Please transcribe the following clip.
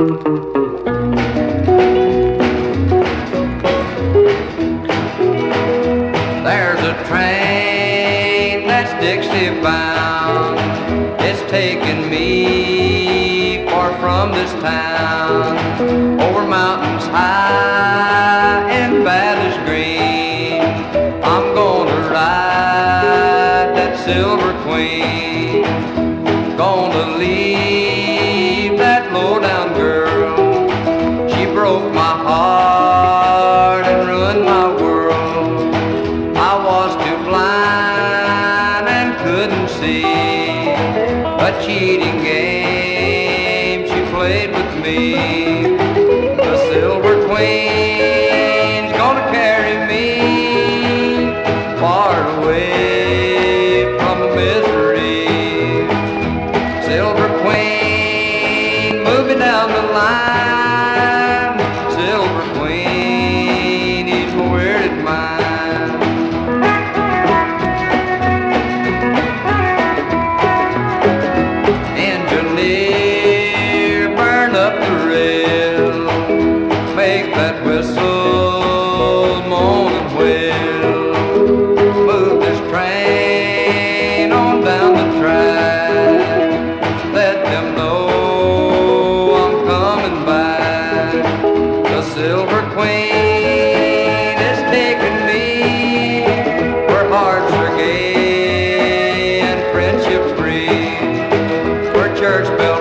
There's a train that's Dixie bound. It's taking me far from this town, over mountains high and valleys green. I'm gonna ride that Silver Queen, gonna leave that low-down girl. She broke my heart and ruined my world. I was too blind and couldn't see a cheating game she played with me. The Silver Queen's gonna carry me far away from misery. Silver Queen, move me down the line. Silver Queen, ease my wearied mind. Engineer, burn up the rail, make that whistle moan and wail. Move this train on down the track, let them know I'm coming back. The Silver Queen is taking me where hearts are gay and friendship free, where church bells